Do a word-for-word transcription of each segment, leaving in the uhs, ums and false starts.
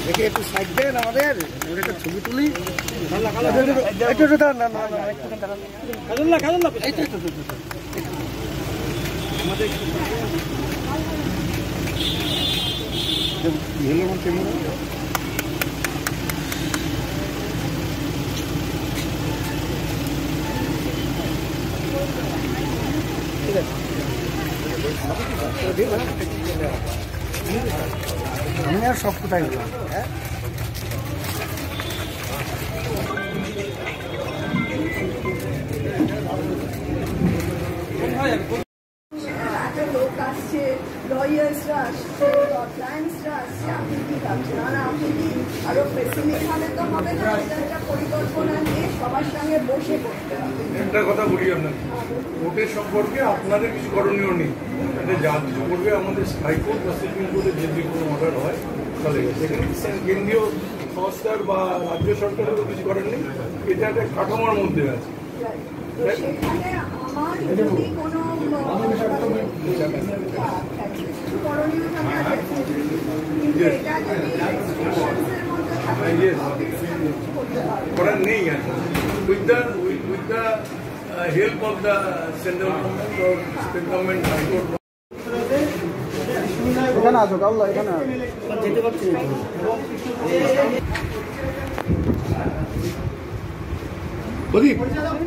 দেখে একটু সাইড দেন আমাদের, একটা ছবি তুলি। একটু একটু দাঁড়ান, না না না একটু দাঁড়ান, কাজল না কাজল না, এই তো এই তো আমাদের হেলো আমার ক্যামেরা। ঠিক আছে, আমি আর সব কোথায় গেলাম। হ্যাঁ একটা লোক আসছে, লয়ার্সরা আসছে, ক্লায়েন্টসরা আসছে, আপনি কি ভাবছেন? আর আপনি কি আরো পেসিমিক হলে তো হবে না, এটা একটা পরিকল্পনা নিয়ে সবার সঙ্গে বসে করতে হবে। একটা কথা বলি আপনাকে, ভোটের সম্পর্কে আপনাদের কিছু করণীয় নেই, এটা যা কিছু করবে আমাদের হাইকোর্ট বা সুপ্রিম কোর্টে যদি কোনো অর্ডার হয় তাহলে সেখানে কেন্দ্রীয় সংস্থার বা রাজ্য সরকারেরও কিছু করার নেই, এটা একটা কাঠামোর মধ্যে আছে। সেখানে আমার যদি কোনো করণীয় থাকে, কিন্তু এটা যদি রেস্ট্রিকশনসের মধ্যে থাকে করতে পারবে করার নেই আছে। With the with the help of the central government or state government, high court. এখানে আসো কাউলা, এখানে যেতে পারছি প্রদীপ।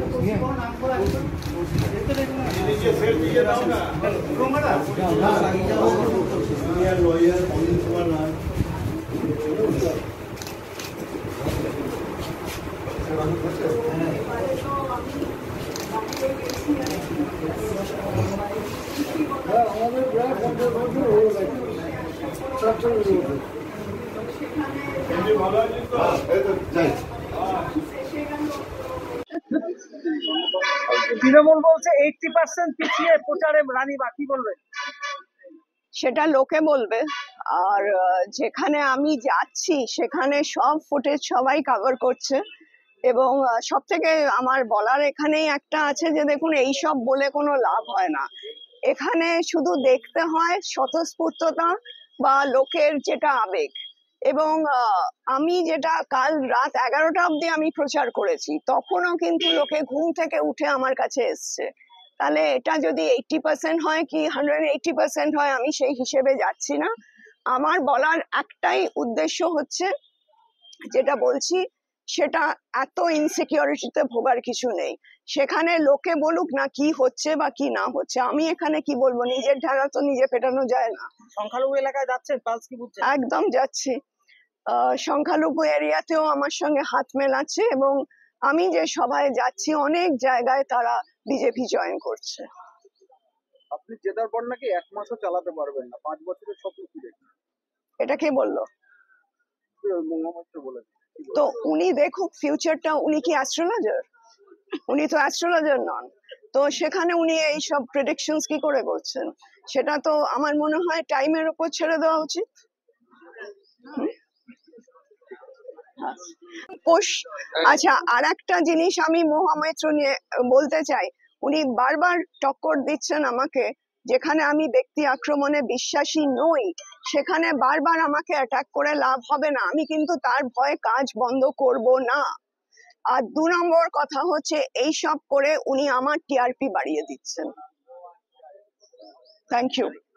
তৃণমূল বলছে এইটটি পার্সেন্ট পিছিয়ে প্রচারে রানী, বাকি বলবে সেটা লোকে বলবে। আর যেখানে আমি যাচ্ছি সেখানে সব ফুটেজ সবাই কভার করছে, এবং সব থেকে আমার বলার এখানেই একটা আছে যে দেখুন, এই সব বলে কোনো লাভ হয় না। এখানে শুধু দেখতে হয় স্বতঃস্ফূর্ততা বা লোকের যেটা আবেগ। এবং আমি যেটা কাল রাত এগারোটা অব্দি আমি প্রচার করেছি, তখনও কিন্তু লোকে ঘুম থেকে উঠে আমার কাছে এসছে। তাহলে এটা যদি এইটটি পার্সেন্ট হয় কি হান্ড্রেড এইটটি পার্সেন্ট হয়, আমি সেই হিসেবে যাচ্ছি না। আমার বলার একটাই উদ্দেশ্য হচ্ছে, যেটা বলছি সেটা এত ইনসিকিউরিটিতে ভোগার কিছু নেই। সেখানে লোকে বলুক না কি হচ্ছে বা কি না হচ্ছে, আমি এখানে কি বলবো? নিজের ঢাকা তো নিজে পেটানো যায় না। সংখ্যালঘু এলাকায় যাচ্ছেন, পালস কি বুঝছেন? একদম যাচ্ছি। আহ সংখ্যালঘু এরিয়াতেও আমার সঙ্গে হাত মেলাচ্ছে, এবং আমি যে সভায় যাচ্ছি অনেক জায়গায় তারা বিজেপি জয়েন করছে। আপনি জেতার পর নাকি এক মাসও চালাতে পারবেন না, পাঁচ বছরের স্বপ্ন কি দেখেন? এটা কে বললো? বলে তো উনি দেখুক ফিউচারটা। উনি কি অ্যাস্ট্রোলজার? উনি তো অ্যাস্ট্রোলজার নন। তো সেখানে উনি এইসব প্রেডিকশনস কি করে করছেন? সেটা তো আমার মনে হয় টাইমের উপর ছেড়ে দেওয়া উচিত। কোষ। আচ্ছা, আর একটা জিনিস আমি মহামৈত্র নিয়ে বলতে চাই। উনি বারবার টক্কর দিচ্ছেন আমাকে, যেখানে আমি ব্যক্তি আক্রমণে বিশ্বাসী নই সেখানে বারবার আমাকে অ্যাটাক করে লাভ হবে না। আমি কিন্তু তার ভয়ে কাজ বন্ধ করব না। আর দু নম্বর কথা হচ্ছে, এইসব করে উনি আমার টিআরপি বাড়িয়ে দিচ্ছেন। Thank you.